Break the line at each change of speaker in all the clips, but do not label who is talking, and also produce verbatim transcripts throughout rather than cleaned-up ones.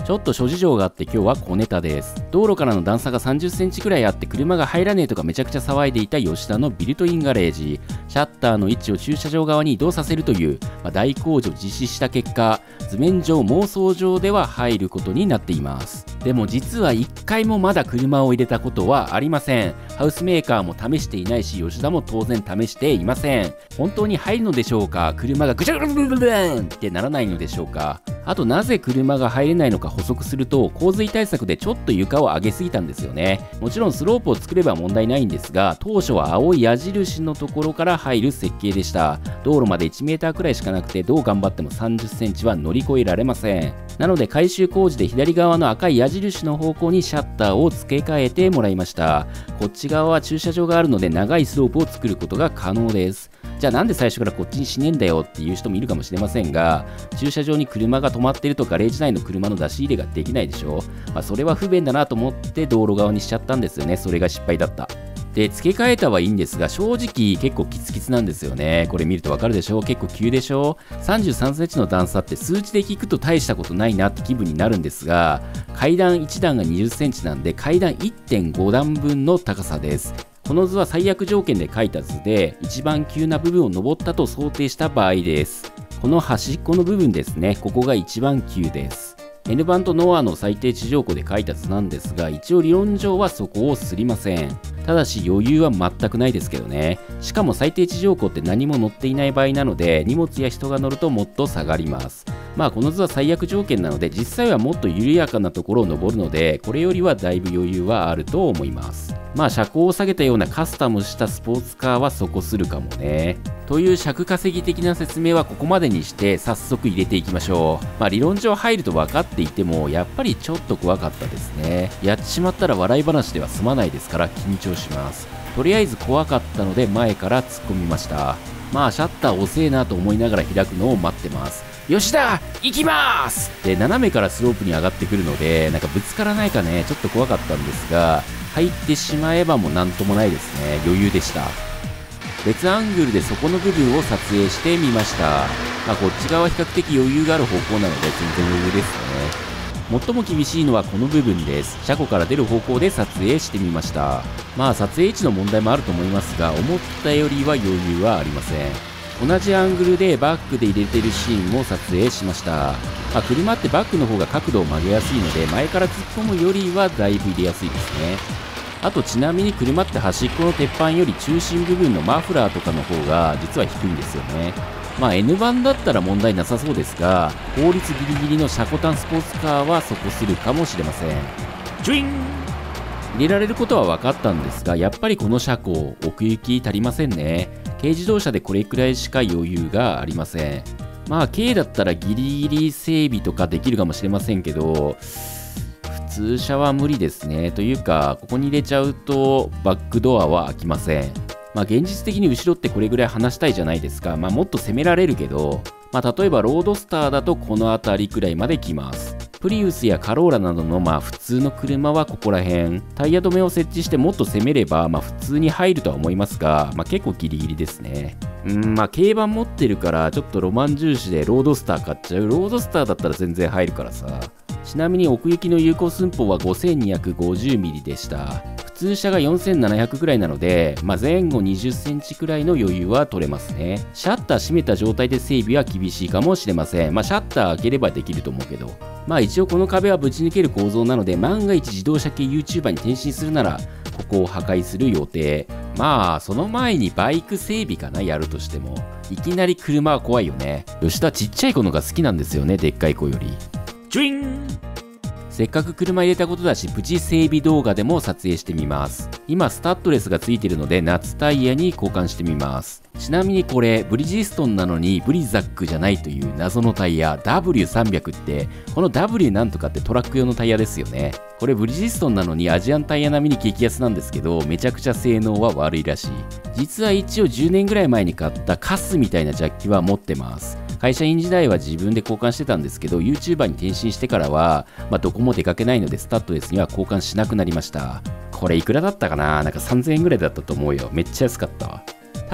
ちょっと諸事情があって今日は小ネタです。道路からの段差がさんじゅっセンチくらいあって車が入らねえとかめちゃくちゃ騒いでいた吉田のビルトインガレージ。シャッターの位置を駐車場側に移動させるという、まあ、大工事を実施した結果、図面上妄想上では入ることになっています。でも実はいっかいもまだ車を入れたことはありません。ハウスメーカーも試していないし、吉田も当然試していません。本当に入るのでしょうか？車がぐちゃぐちゃぐちゃぐちゃってならないのでしょうか？あとなぜ車が入れないのか補足すると、洪水対策でちょっと床を上げすぎたんですよね。もちろんスロープを作れば問題ないんですが、当初は青い矢印のところから入る設計でした。道路までいちメーターくらいしかなくて、どう頑張ってもさんじゅっセンチは乗り越えられません。なので改修工事で左側の赤い矢印の方向にシャッターを付け替えてもらいました。こっち側は駐車場があるので長いスロープを作ることが可能です。じゃあなんで最初からこっちにしねえんだよっていう人もいるかもしれませんが、駐車場に車が止まってるとガレージ内の車の出し入れができないでしょ。まあ、それは不便だなと思って道路側にしちゃったんですよね。それが失敗だった。で、付け替えたはいいんですが、正直結構キツキツなんですよね。これ見るとわかるでしょ？結構急でしょ？ さんじゅうさんセンチの段差って数値で聞くと大したことないなって気分になるんですが、階段いち段がにじゅっセンチなんで階段 いってんご 段分の高さです。この図は最悪条件で書いた図で、一番急な部分を登ったと想定した場合です。この端っこの部分ですね、ここが一番急です。N 版とノアの最低地上庫で書いた図なんですが、一応理論上はそこをすりません。ただし余裕は全くないですけどね。しかも最低地上庫って何も乗っていない場合なので、荷物や人が乗るともっと下がります。まあこの図は最悪条件なので、実際はもっと緩やかなところを登るので、これよりはだいぶ余裕はあると思います。まあ車高を下げたようなカスタムしたスポーツカーはそこするかもね。という尺稼ぎ的な説明はここまでにして早速入れていきましょう。まあ理論上入ると分かっていてもやっぱりちょっと怖かったですね。やってしまったら笑い話では済まないですから緊張します。とりあえず怖かったので前から突っ込みました。まあシャッター遅えなと思いながら開くのを待ってます。吉田行きまーすで斜めからスロープに上がってくるのでなんかぶつからないかねちょっと怖かったんですが、入ってしまえばもうなんともないですね。余裕でした。別アングルでそこの部分を撮影してみました。まあこっち側は比較的余裕がある方向なので全然余裕ですね。最も厳しいのはこの部分です。車庫から出る方向で撮影してみました。まあ撮影位置の問題もあると思いますが、思ったよりは余裕はありません。同じアングルでバックで入れてるシーンも撮影しました。まあ、車ってバックの方が角度を曲げやすいので前から突っ込むよりはだいぶ入れやすいですね。あとちなみに車って端っこの鉄板より中心部分のマフラーとかの方が実は低いんですよね。まあ N 版だったら問題なさそうですが、法律ギリギリのシャコタンスポーツカーはそこするかもしれません。ジュイン入れられることは分かったんですが、やっぱりこの車高奥行き足りませんね。軽自動車でこれくらいしか余裕がありません。まあ軽だったらギリギリ整備とかできるかもしれませんけど、普通車は無理ですね。というかここに入れちゃうとバックドアは開きません。まあ現実的に後ろってこれぐらい離したいじゃないですか。まあもっと攻められるけど、まあ例えばロードスターだとこの辺りくらいまで来ます。プリウスやカローラなどのまあ普通の車はここら辺、タイヤ止めを設置してもっと攻めればまあ普通に入るとは思いますが、まあ結構ギリギリですね。うん、まあ軽バン持ってるからちょっとロマン重視でロードスター買っちゃう。ロードスターだったら全然入るからさ。ちなみに奥行きの有効寸法は ごせんにひゃくごじゅうミリ でした。普通車がよんせんななひゃくくらいなので、まあ、前後にじゅっセンチくらいの余裕は取れますね。シャッター閉めた状態で整備は厳しいかもしれません。まあシャッター開ければできると思うけど。まあ一応この壁はぶち抜ける構造なので、万が一自動車系 YouTuber に転身するならここを破壊する予定。まあその前にバイク整備かな、やるとしても。いきなり車は怖いよね。吉田ちっちゃい子のが好きなんですよね、でっかい子より。ジュインせっかく車入れたことだし、プチ整備動画でも撮影してみます。今スタッドレスがついているので夏タイヤに交換してみます。ちなみにこれブリヂストンなのにブリザックじゃないという謎のタイヤ ダブリューさんびゃく って、この W なんとかってトラック用のタイヤですよね。これブリヂストンなのにアジアンタイヤ並みに激安なんですけど、めちゃくちゃ性能は悪いらしい。実は一応じゅうねんぐらい前に買ったカスみたいなジャッキは持ってます。会社員時代は自分で交換してたんですけど、 YouTuber に転身してからは、まあ、どこも出かけないのでスタッドレスには交換しなくなりました。これいくらだったかな、なんかさんぜんえんぐらいだったと思うよ。めっちゃ安かったわ。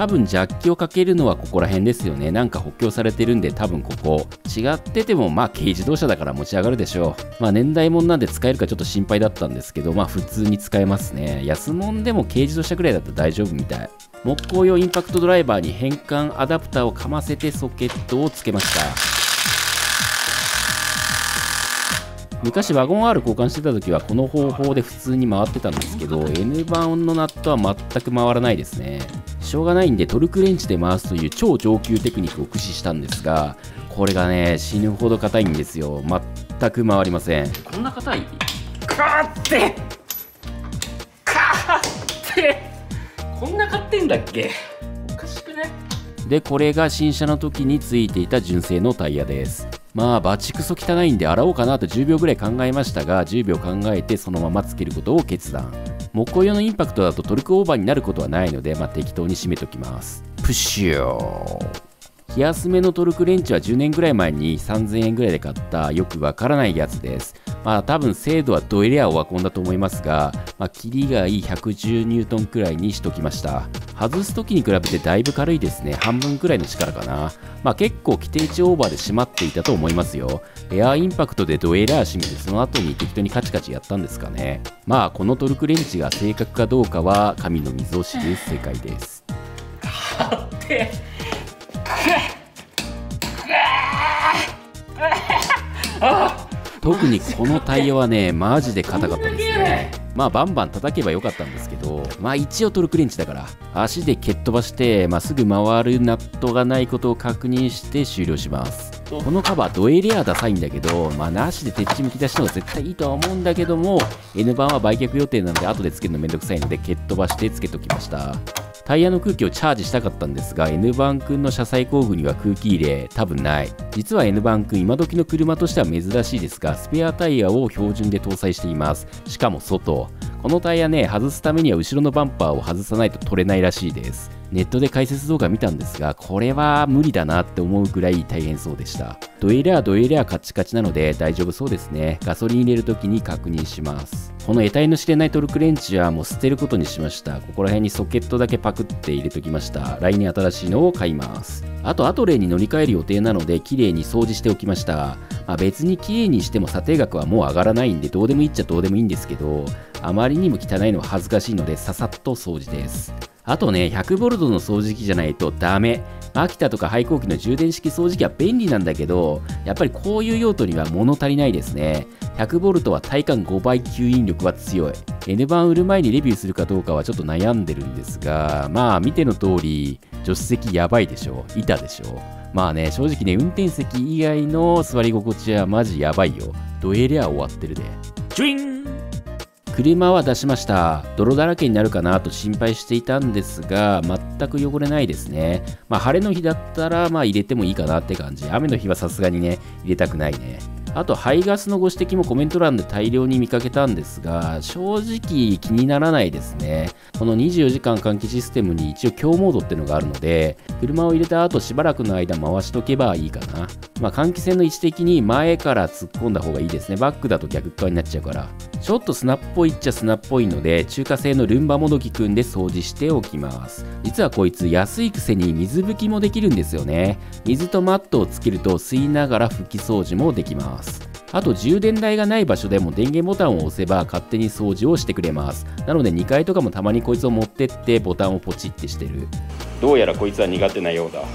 多分ジャッキをかけるのはここら辺ですよね。なんか補強されてるんで多分ここ。違っててもまあ軽自動車だから持ち上がるでしょう。まあ年代物なんで使えるかちょっと心配だったんですけど、まあ普通に使えますね。安物でも軽自動車ぐらいだったら大丈夫みたい。木工用インパクトドライバーに変換アダプターをかませてソケットをつけました。昔ワゴン アール 交換してた時はこの方法で普通に回ってたんですけど N 版のナットは全く回らないですね。しょうがないんでトルクレンチで回すという超上級テクニックを駆使したんですが、これがね死ぬほど硬いんですよ。全く回りません。こんな硬いかってかってこんな買ってんだっけ、おかしくね。でこれが新車の時についていた純正のタイヤです。まあバチクソ汚いんで洗おうかなとじゅうびょうぐらい考えましたが、じゅうびょう考えてそのままつけることを決断。木工用のインパクトだとトルクオーバーになることはないので、まあ、適当に締めときます。プシュー。気休めのトルクレンチはじゅうねんぐらい前にさんぜんえんぐらいで買ったよくわからないやつです。まあ多分精度はドエレアオワコンだと思いますが、まあ、キリがいいひゃくじゅうニュートンくらいにしときました。外す時に比べてだいぶ軽いですね。半分くらいの力かな。まあ結構規定値オーバーで締まっていたと思いますよ。エアーインパクトでドエラー締めてその後に適当にカチカチやったんですかね。まあこのトルクレンチが正確かどうかは神の水を知る世界です。特にこのタイヤはねマジで硬かったですね。まあバンバン叩けばよかったんですけど、まあ一応トルクレンチだから足で蹴っ飛ばして、まあ、すぐ回るナットがないことを確認して終了します。このカバードエレアダサいんだけど、まあなしで鉄地むき出しの方が絶対いいとは思うんだけども N 版は売却予定なので後でつけるのめんどくさいので蹴っ飛ばしてつけときました。タイヤの空気をチャージしたかったんですが N 版くんの車載工具には空気入れ多分ない。実は N 版くん今時の車としては珍しいですがスペアタイヤを標準で搭載しています。しかも外。このタイヤね外すためには後ろのバンパーを外さないと取れないらしいです。ネットで解説動画見たんですがこれは無理だなって思うくらい大変そうでした。ドエレアドエレアカチカチなので大丈夫そうですね。ガソリン入れるときに確認します。この得体の知れないトルクレンチはもう捨てることにしました。ここら辺にソケットだけパクって入れときました。来年新しいのを買います。あとアトレーに乗り換える予定なので綺麗に掃除しておきました。まあ、別に綺麗にしても査定額はもう上がらないんでどうでもいいっちゃどうでもいいんですけど、あまりにも汚いのは恥ずかしいのでささっと掃除です。あとね ひゃくボルト の掃除機じゃないとダメ。マキタとか廃校機の充電式掃除機は便利なんだけどやっぱりこういう用途には物足りないですね。 ひゃくボルト は体感ごばい吸引力は強い。 N 版売る前にレビューするかどうかはちょっと悩んでるんですが、まあ見ての通り助手席やばいでしょ、板でしょ。まあね正直ね運転席以外の座り心地はマジやばいよ。ドエレア終わってるで。チュイン。車は出しました。泥だらけになるかなと心配していたんですが全く汚れないですね。まあ晴れの日だったらまあ入れてもいいかなって感じ。雨の日はさすがにね入れたくないね。あと排ガスのご指摘もコメント欄で大量に見かけたんですが正直気にならないですね。このにじゅうよじかん換気システムに一応強モードってのがあるので車を入れた後しばらくの間回しとけばいいかな。まあ換気扇の位置的に前から突っ込んだ方がいいですね。バックだと逆側になっちゃうから。ちょっと砂っぽいっちゃ砂っぽいので中華製のルンバもどきくんで掃除しておきます。実はこいつ安いくせに水拭きもできるんですよね。水とマットをつけると吸いながら拭き掃除もできます。あと充電台がない場所でも電源ボタンを押せば勝手に掃除をしてくれます。なのでにかいとかもたまにこいつを持ってってボタンをポチってしてる。どうやらこいつは苦手なようだ。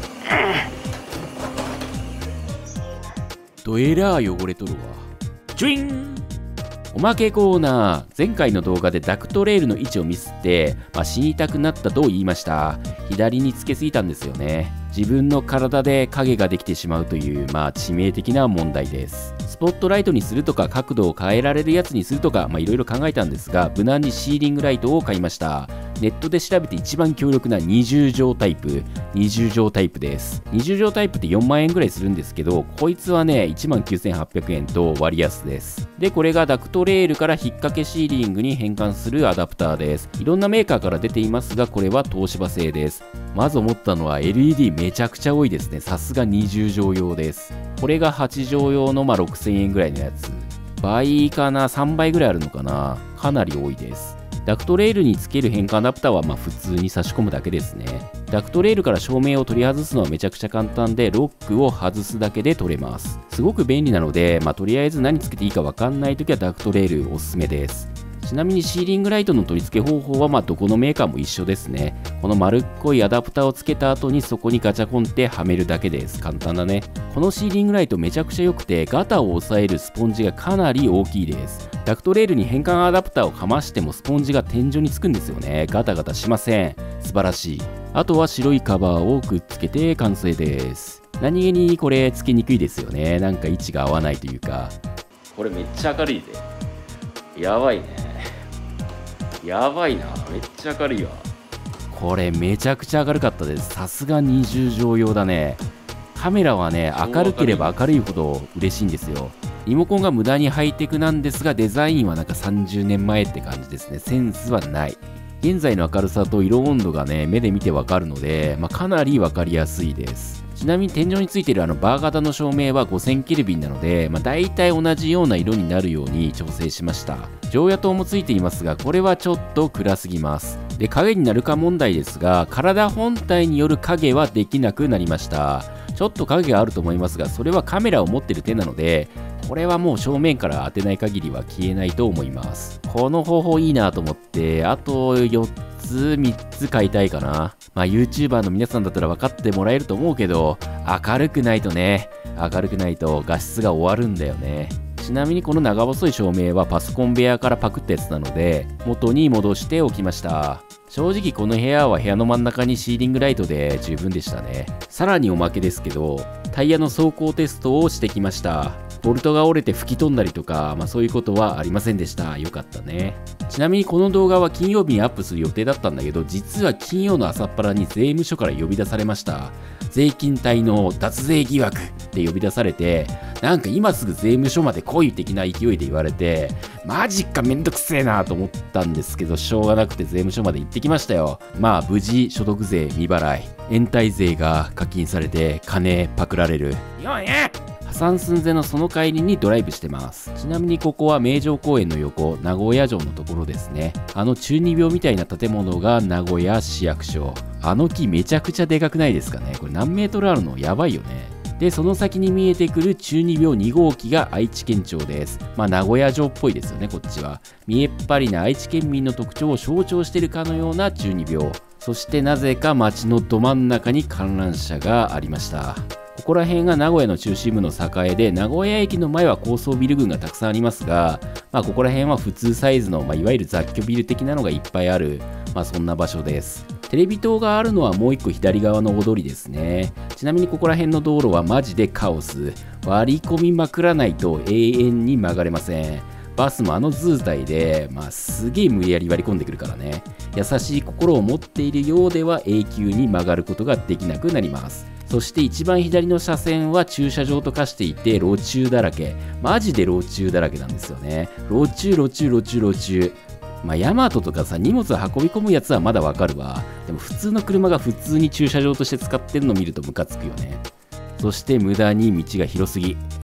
ドエラー汚れとるわ。チュイン。おまけコーナー。前回の動画でダクトレールの位置をミスって、まあ、死にたくなったと言いました。左につけすぎたんですよね。自分の体で影ができてしまうという、まあ致命的な問題です。スポットライトにするとか角度を変えられるやつにするとか、まあいろいろ考えたんですが、無難にシーリングライトを買いました。ネットで調べて一番強力なにじゅうじょうタイプ。にじゅうじょうタイプです。にじゅうじょうタイプってよんまんえんぐらいするんですけど、こいつはね、いちまんきゅうせんはっぴゃくえんと割安です。で、これがダクトレールから引っ掛けシーリングに変換するアダプターです。いろんなメーカーから出ていますが、これは東芝製です。まず思ったのは エルイーディー めちゃくちゃ多いですね。さすがにじゅうじょう用です。これがはちじょう用のまあろくせんえんぐらいのやつ。倍かな、さんばいぐらいあるのかな。かなり多いです。 ダクトレールにつける変換アダプターはまあ普通に差し込むだけですね。ダクトレールから照明を取り外すのはめちゃくちゃ簡単で、ロックを外すだけで取れます。すごく便利なので、まあ、とりあえず何つけていいかわかんないときはダクトレールおすすめです。ちなみにシーリングライトの取り付け方法はまあどこのメーカーも一緒ですね。この丸っこいアダプターをつけた後にそこにガチャコンってはめるだけです。簡単だね。このシーリングライトめちゃくちゃ良くて、ガタを抑えるスポンジがかなり大きいです。ダクトレールに変換アダプターをかましてもスポンジが天井につくんですよね。ガタガタしません。素晴らしい。あとは白いカバーをくっつけて完成です。何気にこれつけにくいですよね。なんか位置が合わないというか。これめっちゃ明るいぜ。やばいね。やばいな。めっちゃ明るいわ。これめちゃくちゃ明るかったです。さすがにじゅう乗用だね。カメラはね、明るければ明るいほど嬉しいんですよ。リモコンが無駄にハイテクなんですが、デザインはなんかさんじゅうねんまえって感じですね。センスはない。現在の明るさと色温度がね、目で見てわかるので、まあ、かなりわかりやすいです。ちなみに天井についているあのバー型の照明はごせんケルビンなので、まあ、大体同じような色になるように調整しました。常夜灯もついていますが、これはちょっと暗すぎます。で、影になるか問題ですが、体本体による影はできなくなりました。ちょっと影があると思いますが、それはカメラを持ってる手なので、これはもう正面から当てない限りは消えないと思います。この方法いいなと思って、あとよっつ、みっつ買いたいかな。まあ YouTuber の皆さんだったら分かってもらえると思うけど、明るくないとね、明るくないと画質が終わるんだよね。ちなみにこの長細い照明はパソコン部屋からパクったやつなので、元に戻しておきました。正直この部屋は部屋の真ん中にシーリングライトで十分でしたね。さらにおまけですけど、タイヤの走行テストをしてきました。ボルトが折れて吹き飛んだりとか、まあそういうことはありませんでした。よかったね。ちなみにこの動画は金曜日にアップする予定だったんだけど、実は金曜の朝っぱらに税務署から呼び出されました。税金滞納脱税疑惑って呼び出されて、なんか今すぐ税務署まで来い的な勢いで言われて、マジかめんどくせえなと思ったんですけど、しょうがなくて税務署まで行ってきましたよ。まあ無事所得税未払い、延滞税が課金されて金パクられる。日本へ破産寸前のその帰りにドライブしてます。ちなみにここは名城公園の横、名古屋城のところですね。あの中二病みたいな建物が名古屋市役所。あの木めちゃくちゃでかくないですかね。これ何メートルあるのやばいよね。で、その先に見えてくる中二病に号機が愛知県庁です。まあ名古屋城っぽいですよね、こっちは。見えっ張りな愛知県民の特徴を象徴しているかのような中二病。そしてなぜか街のど真ん中に観覧車がありました。ここら辺が名古屋の中心部の栄で、名古屋駅の前は高層ビル群がたくさんありますが、まあ、ここら辺は普通サイズの、まあ、いわゆる雑居ビル的なのがいっぱいある、まあ、そんな場所です。テレビ塔があるのはもう一個左側の大通りですね。ちなみにここら辺の道路はマジでカオス。割り込みまくらないと永遠に曲がれません。バスもあの図体で、まあ、すげえ無理やり割り込んでくるからね。優しい心を持っているようでは永久に曲がることができなくなります。そして一番左の車線は駐車場と化していて路駐だらけ。マジで路駐だらけなんですよね。路駐、路駐、路駐、路駐。まあ、ヤマトとかさ、荷物を運び込むやつはまだわかるわ。でも普通の車が普通に駐車場として使ってるの見るとムカつくよね。そして無駄に道が広すぎ。